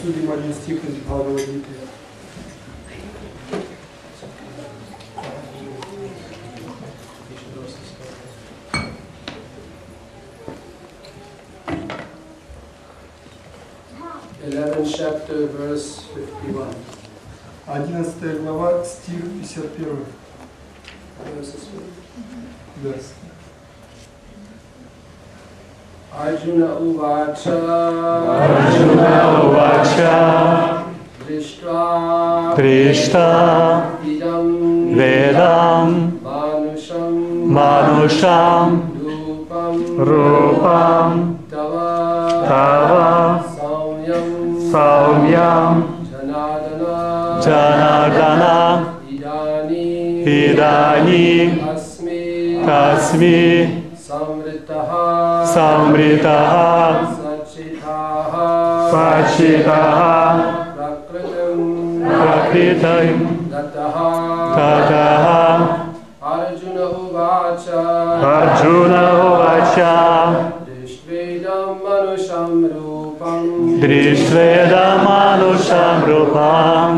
Обсудим один стих из Бхагавад-гиты. Chapter, verse 51. 11 глава, стих 51. Arjuna uvacha Drishta idam vedam manusham rupam tava saumyam janardana idani tasmi samritaha pachitaha prakritam tataha Arjuna uvacha Drishvedam manusham rupam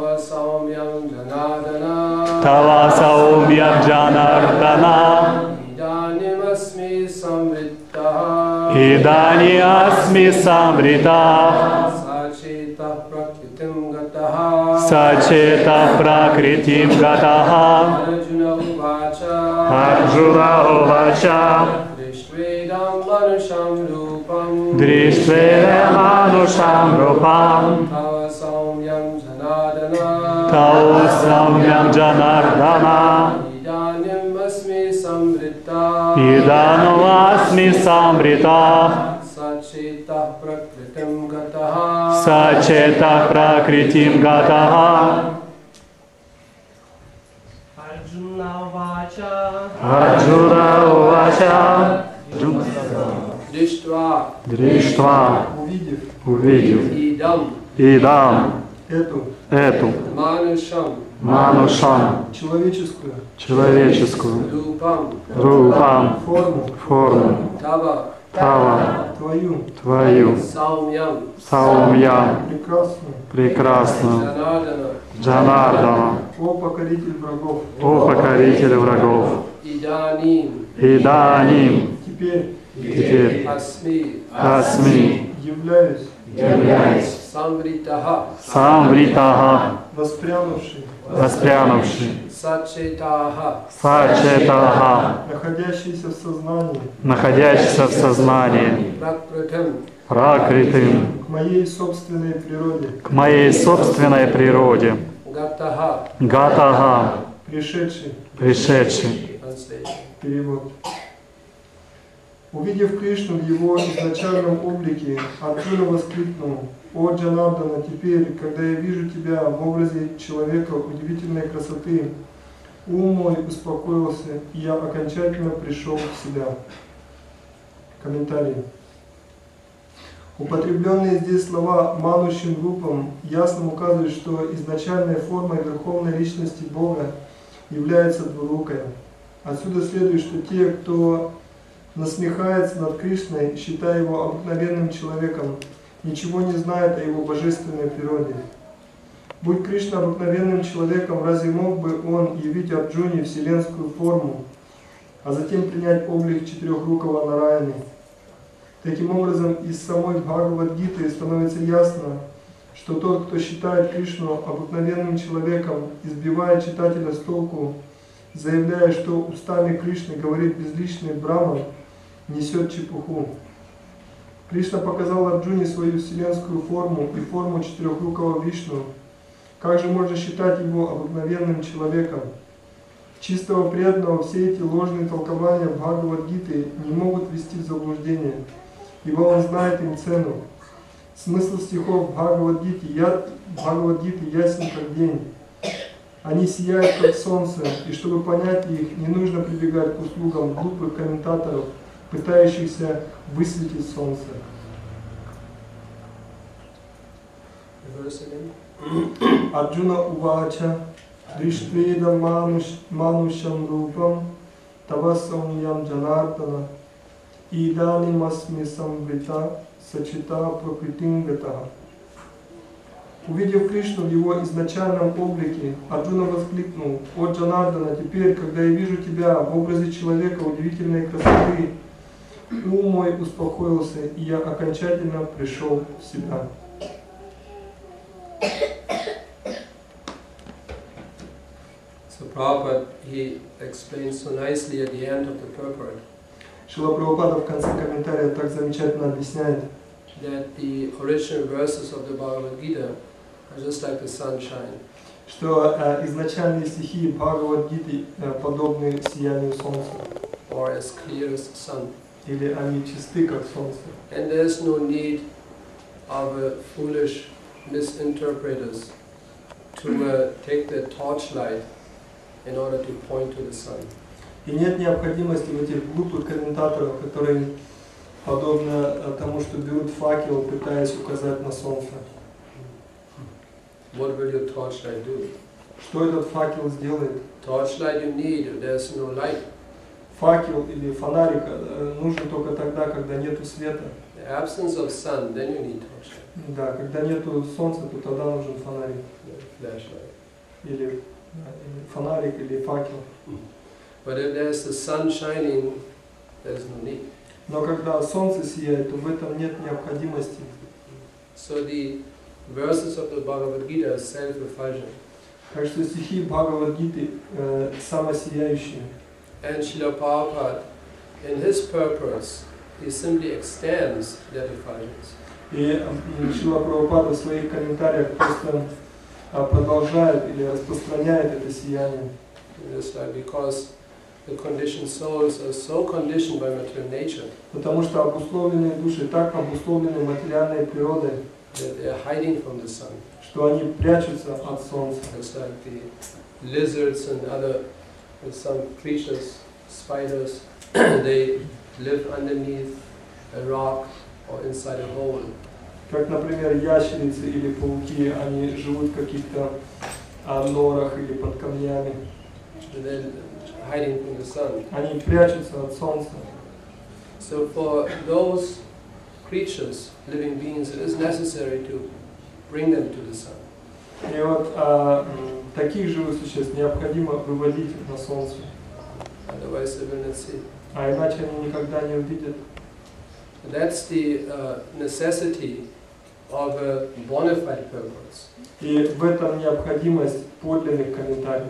Tava saumyam janardana Idani asmi samritaha Sacheta prakritim gataha Arjuna uvacha Drishvedam manusham rupam Tau saumyam janardana Idanu asmi samrita Sacheta prakritim gataha Arjuna uvacha Дриштва, увидев, идам, эту, манушам, человеческую, рупам, форму, тава, твою, саумьям, прекрасную, Джанардана, о покоритель врагов, иданим, теперь асми, являюсь, самвритаха, воспрянувший, сачетаха, находящийся в сознании, пракритым, к моей собственной природе, гатаха, пришедший. Перевод. Увидев Кришну в его изначальном облике, Арджуна воскликнул: «О Джанардана, теперь, когда я вижу тебя в образе человека удивительной красоты, ум мой успокоился, и я окончательно пришел в себя». Комментарий. Употребленные здесь слова «манушим рупам» ясно указывают, что изначальной формой Верховной Личности Бога является двурукая. Отсюда следует, что те, кто насмехается над Кришной, считая его обыкновенным человеком, ничего не знает о его божественной природе. Будь Кришна обыкновенным человеком, разве мог бы он явить Арджуне вселенскую форму, а затем принять облик четырехрукого Нараяны? Таким образом, из самой Бхагавад-гиты становится ясно, что тот, кто считает Кришну обыкновенным человеком, избивает читателя с толку, заявляя, что устами Кришны говорит безличный Брахман, несет чепуху. Кришна показал Арджуне свою вселенскую форму и форму четырехрукого Вишну. Как же можно считать его обыкновенным человеком? Чистого преданного все эти ложные толкования Бхагавад-гиты не могут ввести в заблуждение, ибо он знает им цену. Смысл стихов Бхагавад-гиты ясен как день. Они сияют как солнце, и чтобы понять их, не нужно прибегать к услугам глупых комментаторов, пытающихся высветить солнце. Арджуна увача дриштведам манушам рупам тавасамьям джанардана иданим асми самврита сачита пракритим гатаха. Увидев Кришну в его изначальном облике, Арджуна воскликнул: «О Джанардана, теперь, когда я вижу тебя в образе человека удивительной красоты, ум мой успокоился, и я окончательно пришел в себя». So Prabhupada, he explains so nicely at the end of the purport Шрила Прабхупада в конце комментария так замечательно объясняет, that the original verses of the Bhagavad Gita are just like the sunshine. что изначальные стихи Бхагавад-гиты подобны сиянию солнца, Or as clear as sun. или они чисты, как солнце. And there's no need of foolish misinterpreters to take the torchlight in order to point to the sun. И нет необходимости в этих глупых комментаторах, которые подобно тому, что берут факел, пытаясь указать на солнце. What will your torchlight do? Что этот факел сделает? Torchlight you need if there's no light. Факел или фонарик нужен только тогда, когда нету света. The absence of sun, then you need torchlight. Да, когда нету солнца, то тогда нужен фонарик. Flashlight. Или фонарик, или факел. But if there's the sun shining, there's no need. Но когда солнце сияет, то в этом нет необходимости. So the verses of the Bhagavad Gita are self-effulgent. Так что стихи Бхагавад-гиты самосияющие. And Srila Prabhupada, in his purpose, he simply extends that effulgence. И Шрила Прабхупада в своих комментариях просто продолжает или распространяет это сияние. Just like because the conditioned souls are so conditioned by material nature Потому что обусловленные души так обусловлены материальной природой, that they are hiding from the sun. что они прячутся от солнца. Just like the lizards and other some creatures, spiders, they live underneath a rock or inside a hole. Как, например, ящерицы или пауки, они живут в каких-то норах или под камнями. And then hiding from the sun. Они прячутся от солнца. So for those creatures, living beings, it is necessary to bring them to the sun. И вот таких живых существ необходимо выводить на солнце. Otherwise they will not see. А иначе они никогда не увидят. That's the necessity of a bona fide purpose. И в этом необходимость подлинных комментариев.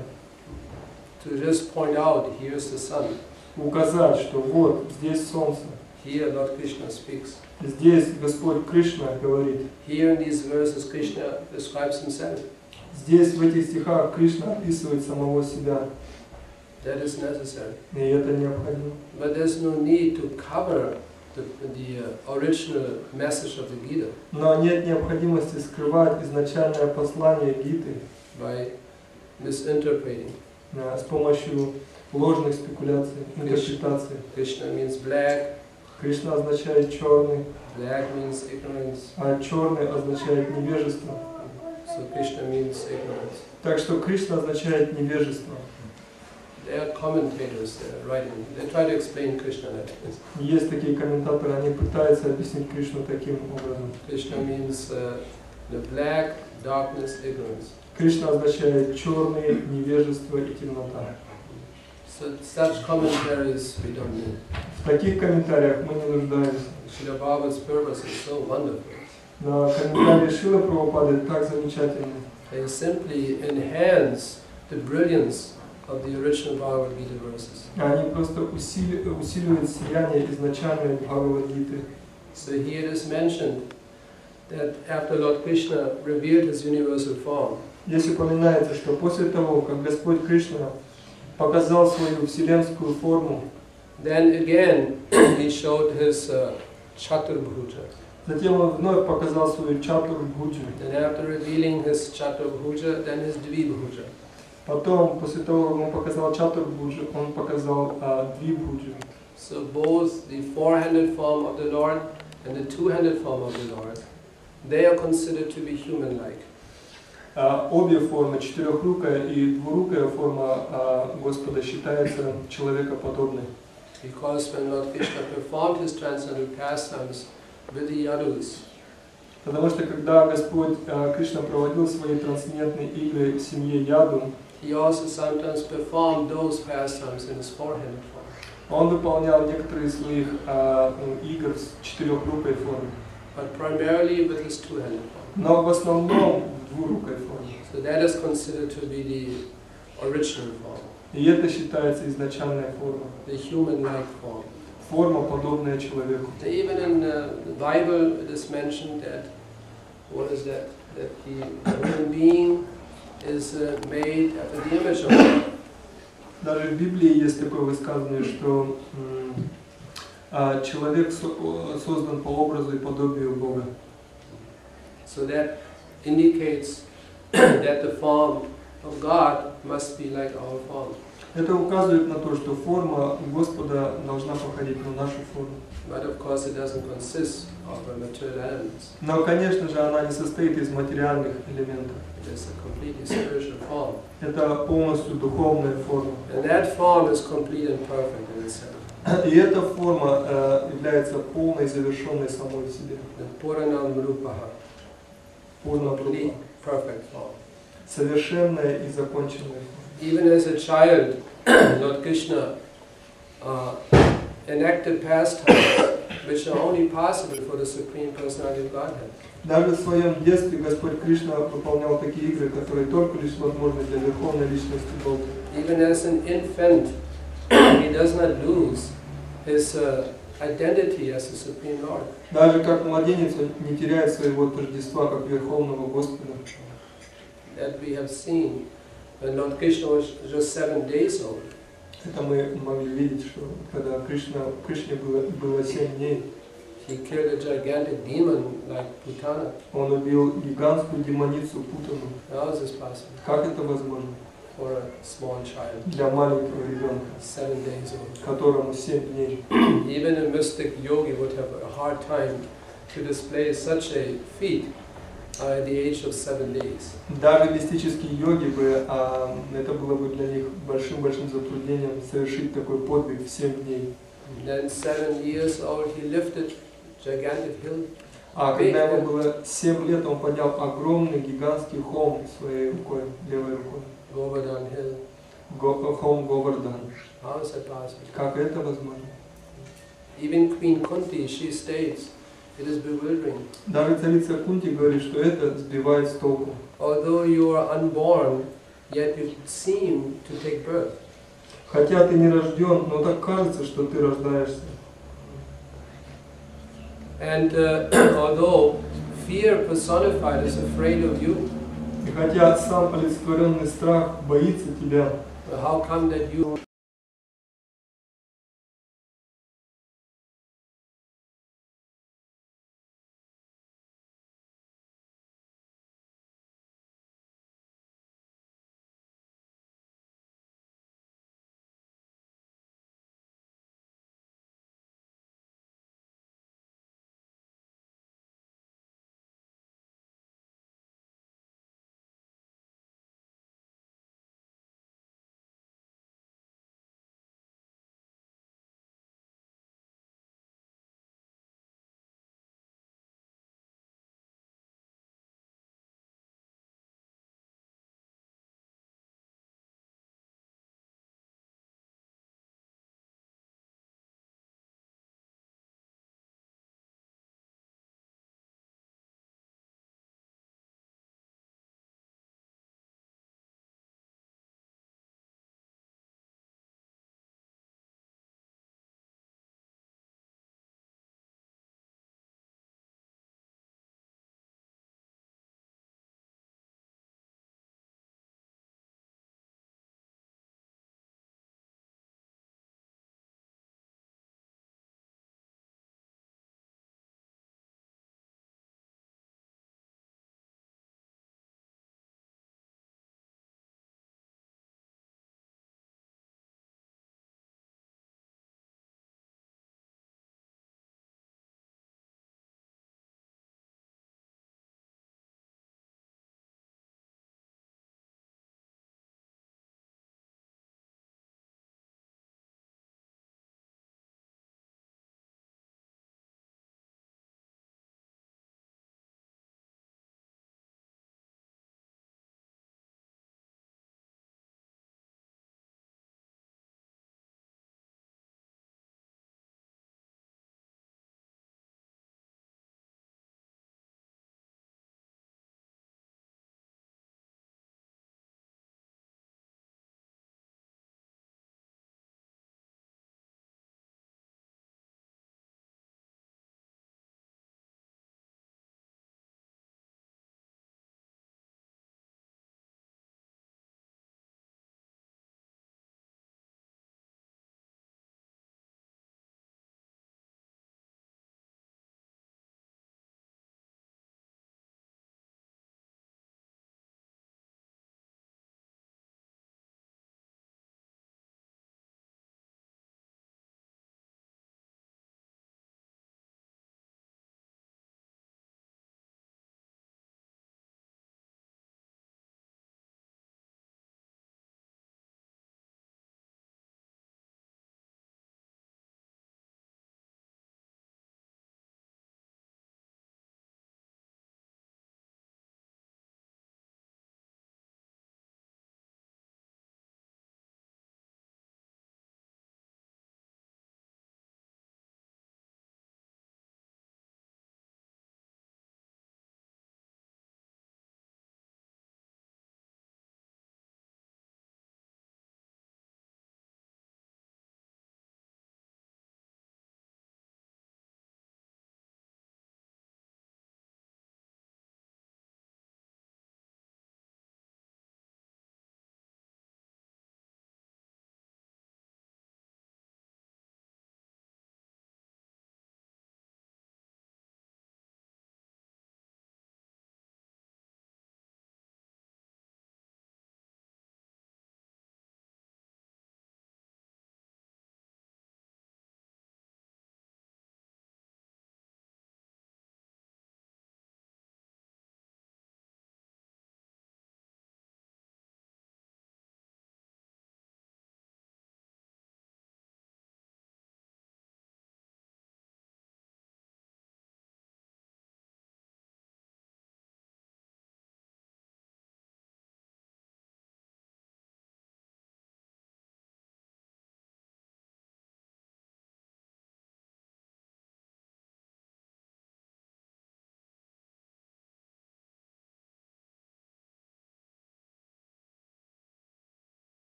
To just point out, here's the sun. Указать, что вот, здесь солнце. Here Lord Krishna speaks. Здесь Господь Кришна говорит. Here in these verses Krishna describes himself. Здесь в этих стихах Кришна описывает самого себя. That is necessary. И это необходимо. But there's no need to cover the original message of the Gita Но нет необходимости скрывать изначальное послание Гиты by misinterpreting. с помощью ложных спекуляций, интерпретаций. Krishna means black. Кришна означает черный, Black means ignorance. а черный означает невежество. So Krishna means ignorance. Так что Кришна означает невежество. There are commentators that are writing. They try to explain Krishna like this. Есть такие комментаторы, они пытаются объяснить Кришну таким образом. Krishna means the black, darkness, ignorance. Кришна означает черный, невежество и темнота. So such commentaries we don't need. В таких комментариях мы не нуждаемся. Srila Prabhupada's purpose is so wonderful. Но комментарии Шрилы Прабхупады так замечательны. They simply enhance the brilliance of the original Bhagavad Gita verses. Они просто усиливают сияние изначальной Бхагавад-гиты. So here it is mentioned that after Lord Krishna revealed his universal form, Здесь упоминается, что после того, как Господь Кришна показал свою вселенскую форму, then again he showed his Chaturbhuja. затем он вновь показал свою Чатурбхуджу. And after revealing his Chaturbhuja, then his Dvibhuja. Потом, после того, как он показал Чатурбхуджу, он показал Двибхуджу. So both the four-handed form of the Lord and the two-handed form of the Lord, they are considered to be human-like. Обе формы, четырехрукая и двурукая форма Господа считается человекоподобной. Because when Lord Krishna performed his transcendental pastimes with the Yadus, Потому что когда Господь Кришна проводил свои трансцендентные игры в семье Яду, he also sometimes performed those pastimes in his four-handed form. он выполнял некоторые из своих игр в четырехрукой форме, But primarily with his two-handed form. но в основном в двурукой форме. So that is considered to be the original form, И это считается изначальная форма, the human-like form. форма, подобная человеку. Even in the Bible it is mentioned that, what is that? That the human being is made after the image of God. Даже в Библии есть такое высказывание, что человек создан по образу и подобию Бога. So that indicates that the form of God must be like our form. Это указывает на то, что форма Господа должна походить на нашу форму. But of course it doesn't consist of material elements. Но, конечно же, она не состоит из материальных элементов. It is a completely spiritual form. Это полностью духовная форма. And that form is complete and perfect in itself. И эта форма является полной, завершенной самой в себе. The Puranam Rupaha, Полная complete, форма. perfect form. Совершенная и законченная форма. Even as a child, Lord Krishna enacted pastimes which are only possible for the Supreme Personality of Godhead. Даже в своем детстве Господь Кришна выполнял такие игры, которые только лишь возможны для Верховной Личности Бога. Even as an infant, he does not lose his identity as the Supreme Lord. Даже как младенец он не теряет своего тождества как Верховного Господа. That we have seen when Lord Krishna was just 7 days old. Это мы могли видеть, что когда Кришне было 7 дней, He killed a gigantic demon like Putana. он убил гигантскую демоницу Путану. How is this possible Как это возможно for a small child, для маленького ребенка, 7 days old? которому 7 дней? Even a mystic yogi would have a hard time to display such a feat at the age of 7 days. Даже мистические йоги бы, это было бы для них большим затруднением совершить такой подвиг в 7 дней. Then 7 years old, he lifted gigantic hill. А когда ему было 7 лет, он поднял огромный гигантский холм своей рукой, левой рукой. Govardhan Hill. Холм Говардан. How is that possible? Как это возможно? Even Queen Kunti, she states, it is bewildering. Даже царица Кунти говорит, что это сбивает с толку. Although you are unborn, yet you seem to take birth. Хотя ты не рожден, но так кажется, что ты рождаешься. And although fear personified is afraid of you, И хотя сам олицетворенный страх боится тебя, how come that you